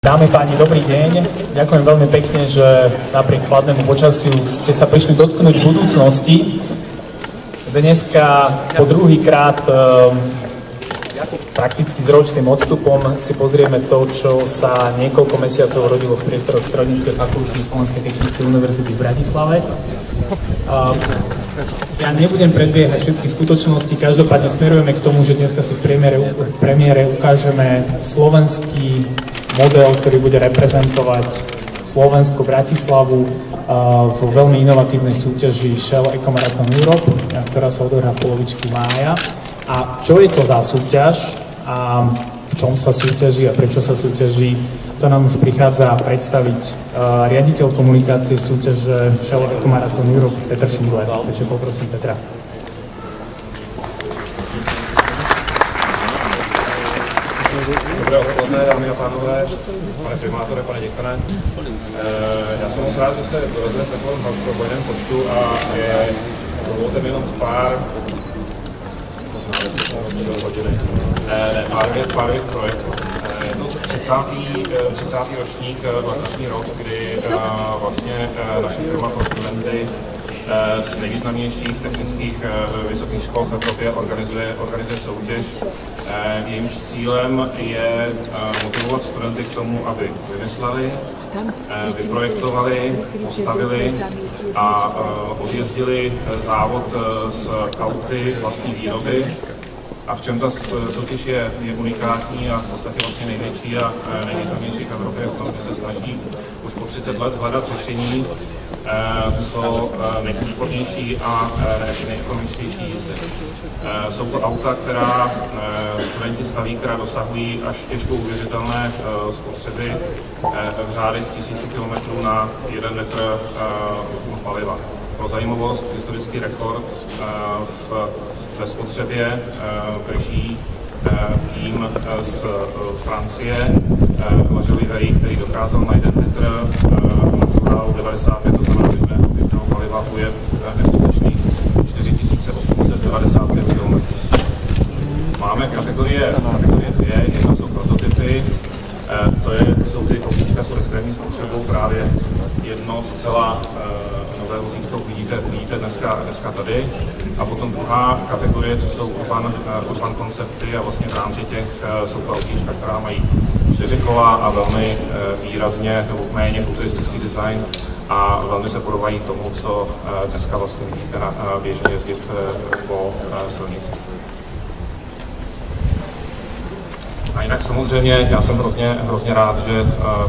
Dámy, páni, dobrý deň. Ďakujem veľmi pekne, že napriek chladnému počasiu ste sa prišli dotknúť budúcnosti. Dneska po druhýkrát prakticky s ročným odstupom si pozrieme to, čo sa niekoľko mesiacov rodilo v priestoroch Strojníckej fakulty Slovenskej technickej univerzity v Bratislave. Ja nebudem predbiehať všetky skutočnosti, každopádne smerujeme k tomu, že dneska si v premiére ukážeme slovenský model, ktorý bude reprezentovať Slovensko, Bratislavu vo veľmi inovatívnej súťaži Shell Eco Marathon Europe, ktorá sa odohrá v polovičke mája. A čo je to za súťaž a v čom sa súťaží a prečo sa súťaží, to nám už prichádza predstaviť riaditeľ komunikácie súťaže Shell Eco Marathon Europe Petr Šindler. Takže poprosím Petra. Dobré odpoledne, dámy a pánové, pane primátore, pane děkane. Já jsem moc rád, že jste dovezli v takovém hojném počtu a dovolte mi jenom pár vět projektu. Je to 30. ročník letošní rok, kdy vlastně naše firma pro studenty z nejvýznamnějších technických vysokých škol v Evropě organizuje soutěž. Jejímž cílem je motivovat studenty k tomu, aby vymysleli, vyprojektovali, postavili a odjezdili závod s auty vlastní výroby. A v čem ta soutěž je unikátní a v podstatě vlastně největší a nejvýznamnější v Evropě v tom, že se snaží už po 30 let hledat řešení, co nejúspornější a nejekonomičtější jízdy. Jsou to auta, která studenti staví, která dosahují až těžko uvěřitelné spotřeby v řádech 1000 km na 1 litr paliva. Pro zajímavost, historický rekord ve spotřebě drží tým z Francie, La Joliverie, který dokázal na 1 litr 95, to znamená běžného paliva, ujet neskutečných 4895 km. Máme kategorie 2, jedna jsou prototypy, jsou ty autíčka s extrémní spotřebou, právě jedno zcela nové vozítko vidíte dneska tady. A potom druhá kategorie, co jsou urban koncepty a vlastně v rámci těch jsou to autíčka, která mají 4 kola a velmi výrazně nebo méně futuristický design a velmi se podobají tomu, co dneska vlastně vidíte běžně jezdit po silnici. A jinak samozřejmě já jsem hrozně rád, že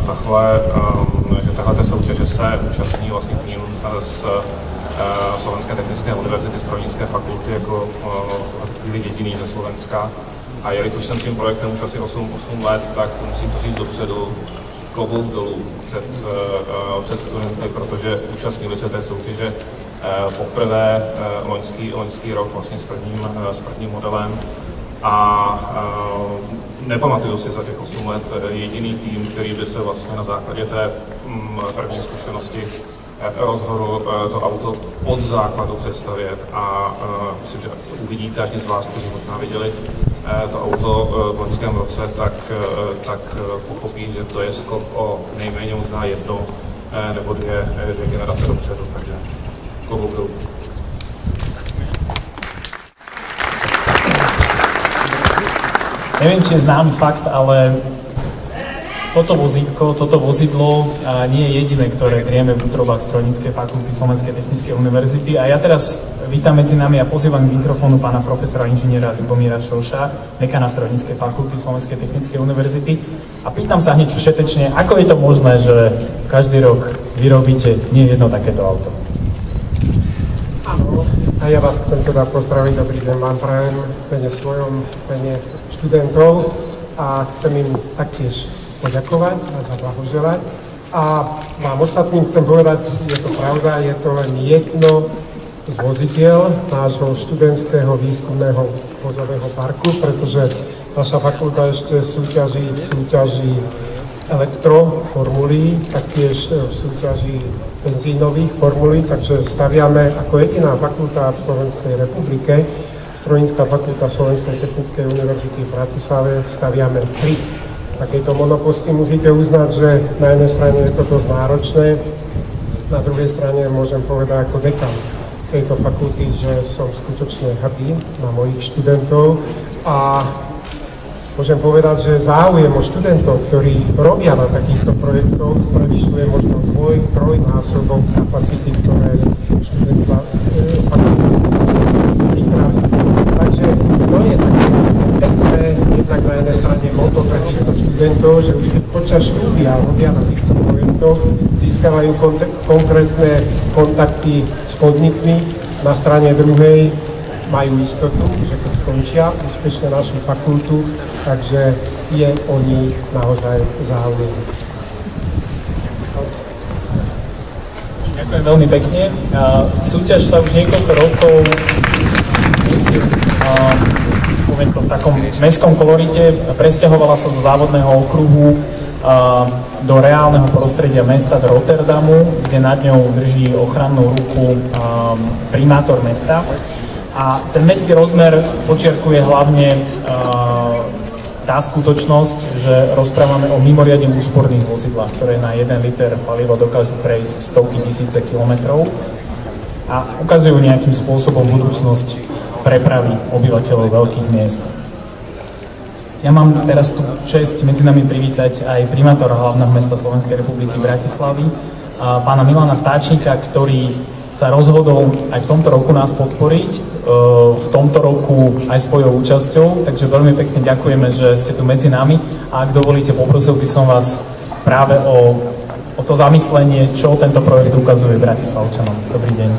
tahle soutěže se účastní vlastně tým z Slovenské technické univerzity Strojnické fakulty jako jediný ze Slovenska. A jelikož jsem s tím projektem už asi 8 let, tak musím to říct dopředu, klobouk dolů před studenty, protože účastnili se té soutěže poprvé loňský rok vlastně s prvním modelem. A nepamatuju si za těch 8 let jediný tým, který by se vlastně na základě té první zkušenosti rozhodl to auto od základu představět a myslím, že uvidíte, až z vás, kteří možná viděli to auto v loňském roce, tak pochopí, že to je skok o nejméně možná 1 nebo 2 generace dopředu, takže klobouk dolů. Neviem, či je známy fakt, ale toto vozidlo nie je jediné, ktoré drieme v útrobách Strojníckej fakulty Slovenskej technickej univerzity. A ja teraz vítam medzi nami a pozývam k mikrofónu pána profesora inžiniera Ľubomíra Šoša, dekana Strojníckej fakulty Slovenskej technickej univerzity. A pýtam sa hneď všetečne, ako je to možné, že každý rok vyrobíte nie jedno takéto auto? Áno, a ja vás chcem teda pozdraviť, dobrý deň vám prajem v mene svojom, v mene študentov a chcem im taktiež poďakovať a zablahoželať. A vám ostatným chcem povedať, je to pravda, je to len jedno z vozidiel nášho študentského výskumného vozového parku, pretože naša fakulta ešte súťaží elektroformulí, taktiež v súťaží benzínových formulí, takže staviame ako jediná fakulta v Slovenskej republike, Strojnická fakulta Slovenskej technickej univerzity v Bratislave, staviame 3 takejto monoposty musíte uznať, že na jednej strane je to dosť náročné, na druhej strane môžem povedať ako dekan tejto fakulty, že som skutočne hrdý na mojich študentov a môžem povedať, že záujem o študentov, ktorí robia na takýchto projektoch, prevyšuje možno trojnásobok kapacity, ktoré študenta fakulta pripraví. Takže to je také pekné, jednak na jednej strane moto pre týchto študentov, že už keď počas štúdia robia na týchto projektoch, získavajú konkrétne kontakty s podnikmi, na strane druhej majú istotu, že keď skončia úspešne našu fakultu, takže je o nich naozaj záujem. Ďakujem veľmi pekne. Súťaž sa už niekoľko rokov nesie, poviem to v takom mestskom kolorite, presťahovala sa zo závodného okruhu do reálneho prostredia mesta, do Rotterdamu, kde nad ňou drží ochrannú ruku primátor mesta. A ten mestský rozmer počiarkuje hlavne tá skutočnosť, že rozprávame o mimoriadne úsporných vozidlách, ktoré na 1 liter paliva dokážu prejsť stovky tisíce kilometrov a ukazujú nejakým spôsobom budúcnosť prepravy obyvateľov veľkých miest. Ja mám teraz tu česť medzi nami privítať aj primátora hlavného mesta Slovenskej republiky Bratislavy, pána Milana Vtáčnika, ktorý sa rozhodol aj v tomto roku nás podporiť, v tomto roku aj svojou účasťou, takže veľmi pekne ďakujeme, že ste tu medzi nami a ak dovolíte, poprosil by som vás práve o to zamyslenie, čo tento projekt ukazuje Bratislavčanom. Dobrý deň.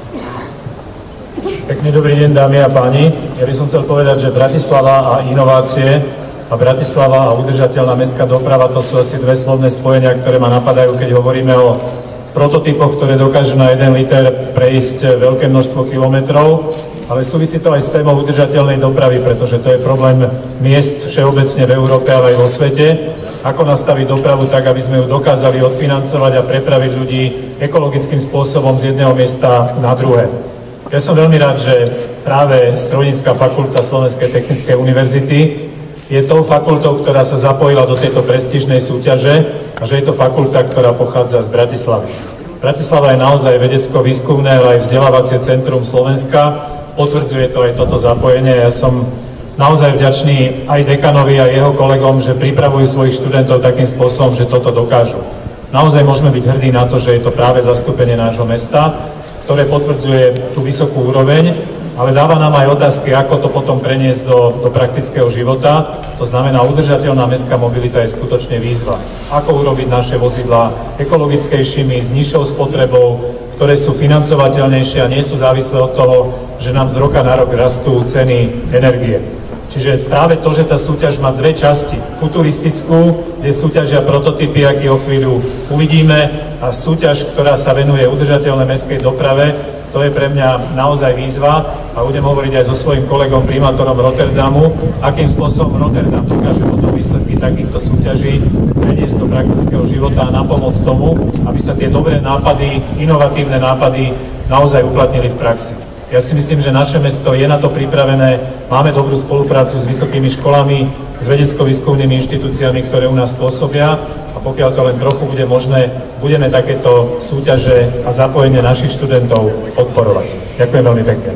Pekný dobrý deň, dámy a páni. Ja by som chcel povedať, že Bratislava a inovácie a Bratislava a udržateľná mestská doprava to sú asi dve slovné spojenia, ktoré ma napadajú, keď hovoríme o prototypoch, ktoré dokážu na 1 liter prejsť veľké množstvo kilometrov, ale súvisí to aj s témou udržateľnej dopravy, pretože to je problém miest všeobecne v Európe, ale aj vo svete. Ako nastaviť dopravu tak, aby sme ju dokázali odfinancovať a prepraviť ľudí ekologickým spôsobom z jedného miesta na druhé. Ja som veľmi rád, že práve Strojnícka fakulta Slovenskej technickej univerzity je tou fakultou, ktorá sa zapojila do tejto prestížnej súťaže a že je to fakulta, ktorá pochádza z Bratislavy. Bratislava je naozaj vedecko-výskumné, ale aj vzdelávacie centrum Slovenska. Potvrdzuje to aj toto zapojenie. Ja som naozaj vďačný aj dekanovi a jeho kolegom, že pripravujú svojich študentov takým spôsobom, že toto dokážu. Naozaj môžeme byť hrdí na to, že je to práve zastúpenie nášho mesta, ktoré potvrdzuje tú vysokú úroveň, ale dáva nám aj otázky, ako to potom preniesť do praktického života. To znamená, udržateľná mestská mobilita je skutočne výzva. Ako urobiť naše vozidlá ekologickejšími, s nižšou spotrebou, ktoré sú financovateľnejšie a nie sú závislé od toho, že nám z roka na rok rastú ceny energie. Čiže práve to, že tá súťaž má dve časti, futuristickú, kde súťažia prototypy, aký o chvíľu uvidíme, a súťaž, ktorá sa venuje udržateľnej mestskej doprave, to je pre mňa naozaj výzva a budem hovoriť aj so svojím kolegom, primátorom Rotterdamu, akým spôsobom Rotterdam dokáže potom výsledky takýchto súťaží preniesť do praktického života a napomôcť tomu, aby sa tie dobré nápady, inovatívne nápady naozaj uplatnili v praxi. Ja si myslím, že naše mesto je na to pripravené, máme dobrú spoluprácu s vysokými školami, s vedecko-výskumnými inštitúciami, ktoré u nás pôsobia a pokiaľ to len trochu bude možné, budeme takéto súťaže a zapojenie našich študentov podporovať. Ďakujem veľmi pekne.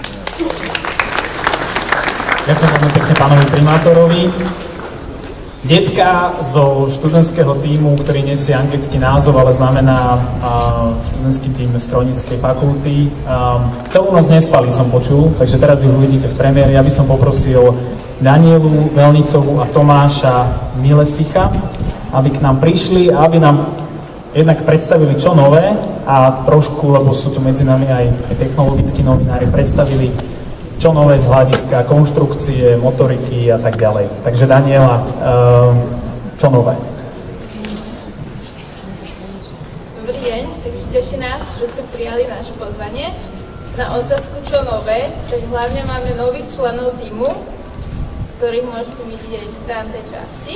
Ďakujem veľmi pekne pánovi primátorovi. Decká zo študentského tímu, ktorý nesie anglický názov, ale znamená študentský tím Strojníckej fakulty. Celú noc nespali, som počul, takže teraz ich uvidíte v premiére. Ja by som poprosil Danielu Melnicovú a Tomáša Milesicha, aby k nám prišli a aby nám jednak predstavili čo nové a trošku, lebo sú tu medzi nami aj technologickí novinári, predstavili čo nové z hľadiska konštrukcie, motoriky a tak ďalej. Takže Daniela, čo nové? Dobrý deň, takže teší nás, že ste prijali naše pozvanie. Na otázku čo nové, tak hlavne máme nových členov tímu, ktorých môžete vidieť v tamtej časti.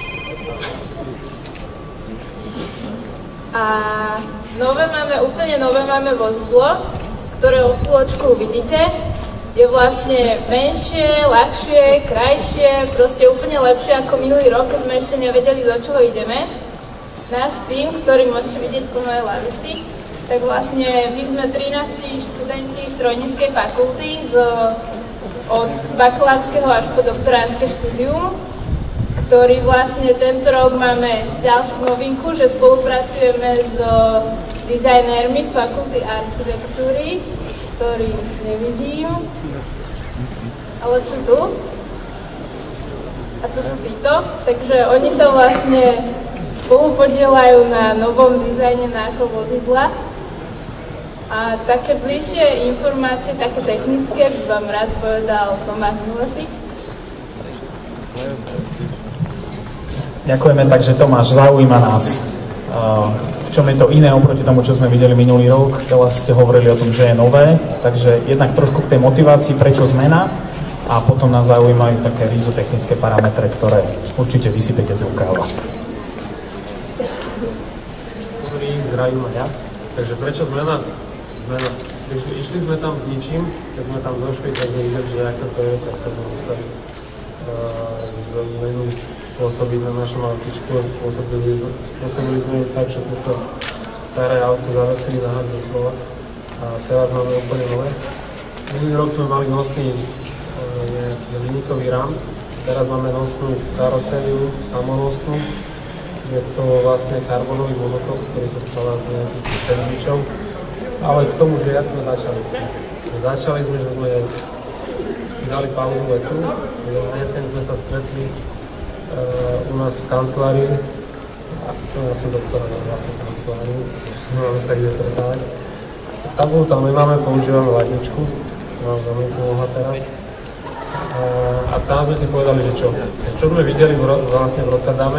A úplne nové máme vozidlo, ktoré o chvíľočku uvidíte. je vlastne menšie, ľahšie, krajšie, proste úplne lepšie ako minulý rok, keď sme ešte nevedeli, do čoho ideme. Náš tím, ktorý môžete vidieť po mojej lavici, tak vlastne my sme 13 študenti strojníckej fakulty od bakalárskeho až po doktoránske štúdium, ktorý vlastne tento rok máme ďalšiu novinku, že spolupracujeme s dizajnérmi z fakulty architektúry, ktorých nevidím, ale sú tu. A to sú títo. Takže oni sa vlastne spolu podielajú na novom dizajne nášho vozidla. A také bližšie informácie, také technické, by vám rád povedal Tomáš Milesík. Ďakujeme, takže Tomáš, zaujíma nás, v čom je to iné oproti tomu, čo sme videli minulý rok. Teraz ste hovorili o tom, že je nové, takže jednak trošku k tej motivácii, prečo zmena, a potom nás zaujímajú také rízotechnické parametre, ktoré určite vysypete z rukáva. Zdravím aj ja. Takže prečo zmena? Išli sme tam s ničím, keď sme tam došli, tak sme videli, že ako to je, tak to sme museli zmenu pôsobiť na našom autičku. Spôsobili sme ju tak, že sme to staré auto zavesili na hák doslova. A teraz máme úplne nové. Minulý rok sme mali nosný nejaký hliníkový rám. Teraz máme nosnú karosériu, samonosnú. Je to vlastne karbonový monokok, ktorý sa skladá z nejakých sandvičov. Ale k tomu, že jak sme začali s tým. Začali sme, že sme si dali pauzu letu. Na jeseň sme sa stretli u nás v kancelárii. A to ja som doktora na vlastnej kancelárii. Máme sa kde stretávať. Tabulu tam nemáme, používame ladničku. To nám veľmi pomohla teraz. A tam sme si povedali, že čo. Čo sme videli vlastne v Rotterdame.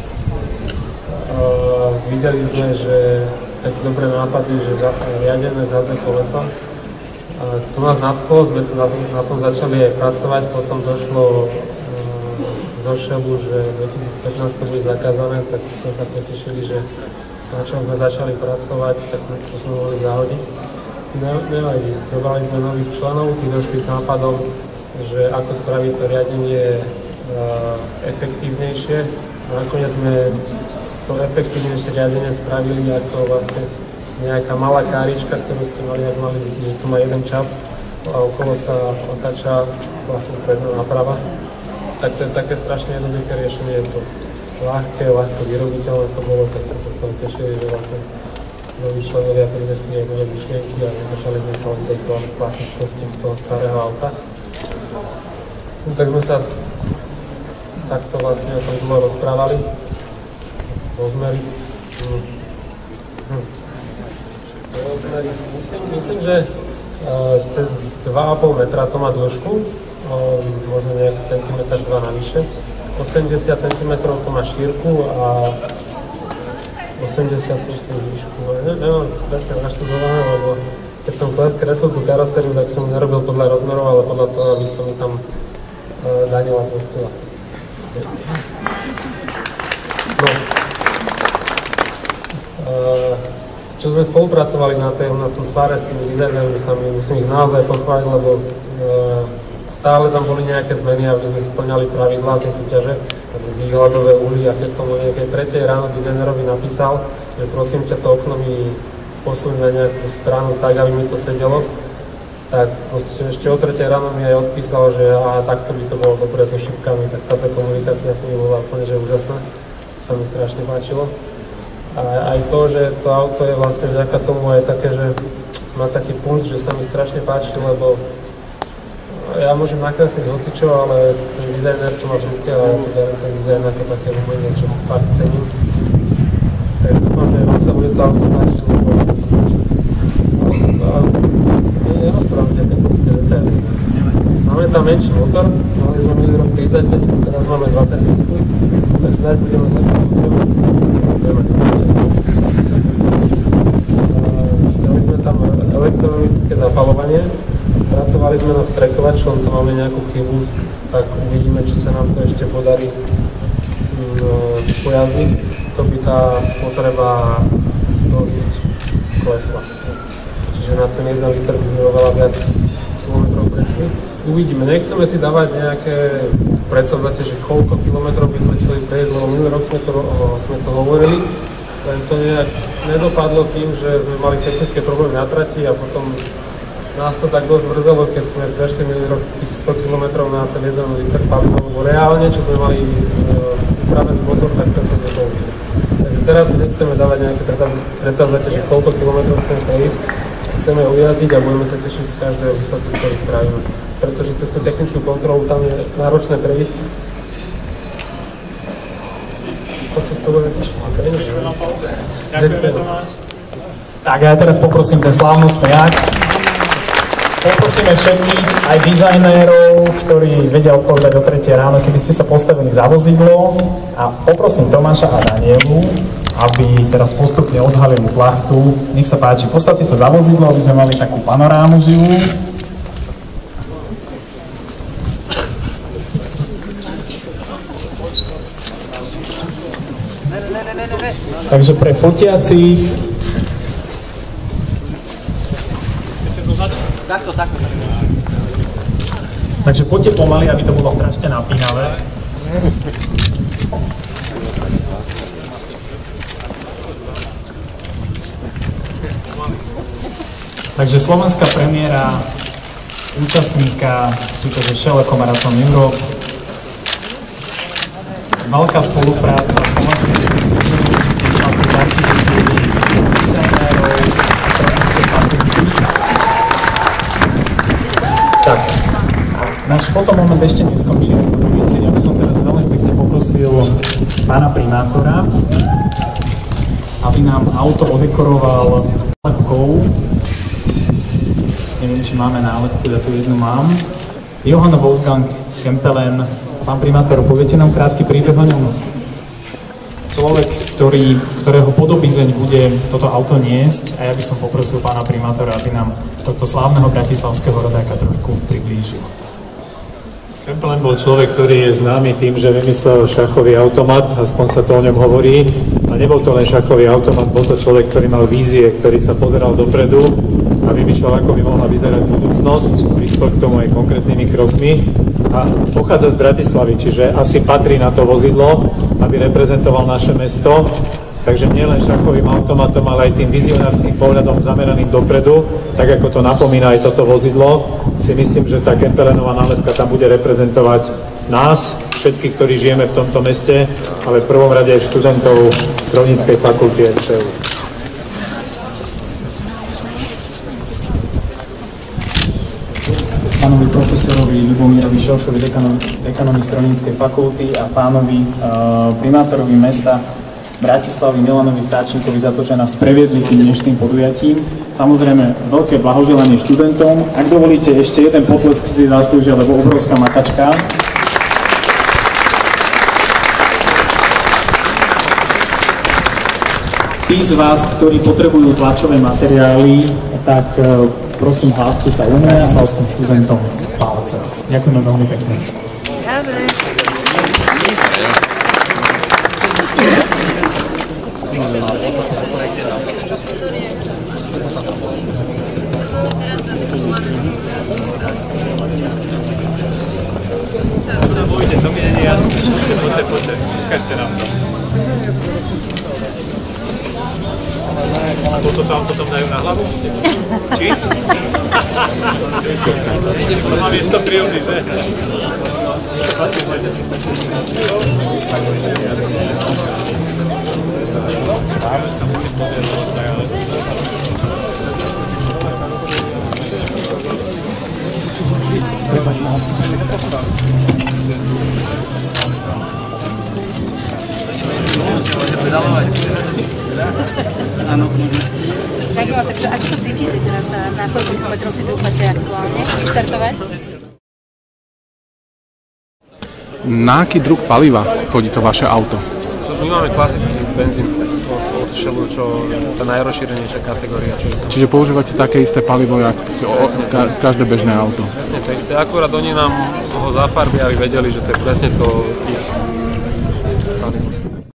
Videli sme, že taký dobré nápady, že riadené zadné koleso. To nás nadchlo, sme na tom začali aj pracovať, potom došlo zo Šebu, že 2015 to bude zakázané, tak sme sa potešili, že na čom sme začali pracovať, tak to sme mohli zahodiť. Nevadí, zobrali sme nových členov, tí došli s nápadom, že ako spraviť to riadenie efektívnejšie. Nakoniec sme to efektívnejšie riadenie spravili ako vlastne nejaká malá kárička, ktorú ste mali vidieť, že tu má jeden čap a okolo sa otáča vlastne predná náprava. Tak to je také strašne jednoduché riešenie, je to ľahko vyrobiteľné to bolo, tak sme sa z toho tešili, že vlastne noví členovia prinesli aj nové myšlienky a nedržali sme sa len tej klasickosti toho starého auta. No, tak sme sa takto vlastne o tom dlho rozprávali. Rozmery. Myslím, že cez 2,5 metra to má dĺžku, možno nejaký centimetr 2 navyše. 80 cm to má šírku a 80 plus výšku. Neviem presne naštudované, lebo keď som kreslil tú karosériu, tak som nerobil podľa rozmerov, ale podľa toho, aby som mi tam Daniela zmestila. No. Čo sme spolupracovali na tom tvare s tými dizajnermi, musím ich naozaj pochváliť, lebo stále tam boli nejaké zmeny, aby sme splňali pravidlá tej súťaže, výhľadové uhly, a keď som o nejakej 3. ráno dizajnerovi napísal, že prosím ťa, to okno mi posuň na nejakú stranu tak, aby mi to sedelo, tak ešte o 3. ráno mi aj odpísal, že aha, takto by to bolo dobre so šipkami, tak táto komunikácia si mi bola úplne že úžasná, to sa mi strašne páčilo. A aj to, že to auto je vlastne vďaka tomu aj také, že má taký punc, že sa mi strašne páči, lebo ja môžem nakresliť hocičo, ale ten dizajner to má v ruke a teda ten dizajn ako také umenie, čo fakt cením. Tak dúfam, že vám sa bude to auto páčiť, lebo vám sa páči. Nerozprávame tie technické detaily. Máme tam menší motor, mali sme minulý rok 35, teraz máme 25, tak snáď budeme zlepšiť motor. Dali sme tam elektronické zapaľovanie, pracovali sme na vstrekovačom, tam máme nejakú chybu, tak uvidíme, či sa nám to ešte podarí spojazniť. To by tá spotreba dosť klesla. Čiže na ten 1 liter by sme oveľa viac kilometrov prešli. Uvidíme, nechceme si dávať nejaké predsavzatie, že koľko kilometrov by sme chceli prejsť, lebo minulý rok sme to hovorili, len to nejak nedopadlo tým, že sme mali technické problémy na trati a potom nás to tak dosť mrzelo, keď sme prešli minulý rok tých 100 km na ten 1 liter paliva, lebo reálne, čo sme mali upravený motor, tak ten sme nepoužili. Takže teraz si nechceme dávať nejaké predsavzatie, že koľko kilometrov chceme prejsť, chceme ujazdiť a budeme sa tešiť z každého výsledku, ktorý spravíme. Pretože cez tú technickú kontrolu tam je náročné prejsť. Ďakujeme, Tomáš. Tak ja teraz poprosím ten slávnostný akt. Poprosíme všetkých, aj dizajnérov, ktorí vedia odpovedať o 3 ráno, keby ste sa postavili za vozidlo, a poprosím Tomáša a Danielu, aby teraz postupne odhalili plachtu. Nech sa páči, postavte sa za vozidlo, aby sme mali takú panorámu živú. Takže pre fotiacich. Takto. Takže poďte pomaly, aby to bolo strašne napínavé. Takže slovenská premiéra účastníka súťaže Šeleko Marathon Europe. Veľká spolupráca Slovenskej technickej univerzity, architektúry, dizajnérov, strategickej fakulty. Tak, náš fotomoment ešte neskončil. Ja by som teraz veľmi pekne poprosil pána primátora, aby nám auto odekoroval nálepkou. Neviem, či máme nálepku, ja tu jednu mám. Johann Wolfgang Kempelen. Pán primátor, poviete nám krátky príbeh o ňom? Človek, ktorého podobizeň bude toto auto niesť, a ja by som poprosil pána primátora, aby nám tohto slávneho bratislavského rodáka trošku priblížil. Kempelen bol človek, ktorý je známy tým, že vymyslel šachový automat, aspoň sa to o ňom hovorí. A nebol to len šachový automat, bol to človek, ktorý mal vízie, ktorý sa pozeral dopredu a vymýšľal, ako by mohla vyzerať budúcnosť, prišiel k tomu aj konkrétnymi krokmi a pochádza z Bratislavy, čiže asi patrí na to vozidlo, aby reprezentoval naše mesto. Takže nie len šachovým automatom, ale aj tým vizionárskym pohľadom zameraným dopredu, tak ako to napomína aj toto vozidlo, si myslím, že tá Kempelenová nálepka tam bude reprezentovať nás, všetkých, ktorí žijeme v tomto meste, ale v prvom rade aj študentov Strojníckej fakulty SČU. Pánovi profesorovi Ľubomírovi Šošovi, dekanovi Strojníckej fakulty, a pánovi primátorovi mesta Bratislavy Milanovi Vtáčnikovi za to, že nás previedli tým dnešným podujatím. Samozrejme, veľké blahoželanie študentom. Ak dovolíte, ešte jeden potlesk si zaslúžia, lebo obrovská makačka. Tí z vás, ktorí potrebujú tlačové materiály, tak prosím, hláste sa u mňa, bratislavským študentom palce. Ďakujeme veľmi pekne. Pojďte, to mi není jasné. Pojďte, ukážte nám to. A toto tam dajú na hlavu? Či? To má miesto príjemný, že? Dáme sa musím pozrieť, ale... Áno. Tak no, takže ako to cítite teraz, na koľko kilometrov si to ucháte aktuálne štartovať? Na aký druh paliva chodí to vaše auto? My máme klasický benzín od Shellu, čo je tá najrozšírenejšia kategória. Čiže používate také isté palivo, jak každé bežné auto? Presne to isté, akurát oni nám ho zafarbia, aby vedeli, že to je presne to ich